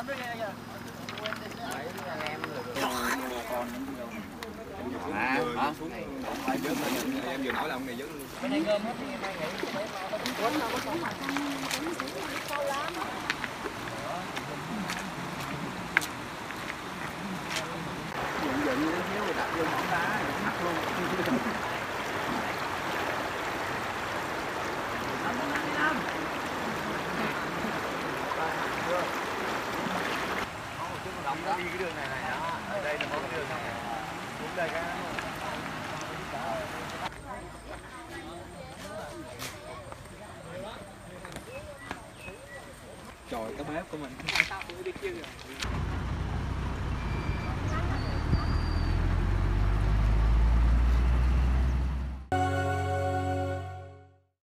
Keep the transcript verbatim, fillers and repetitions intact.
À, hả? Phải dớt lên, em vừa nói là ông này dớt luôn. Bên này gom hết thì em nghĩ quấn đâu có sống mà sâu lắm. Dựng dựng như thiếu rồi đặt vô mỏng đá rồi mắc luôn. Động nó đi cái đường này này đó, ở đây là một cái đường xong rồi. Đúng đây cái Trời, cái bếp của mình.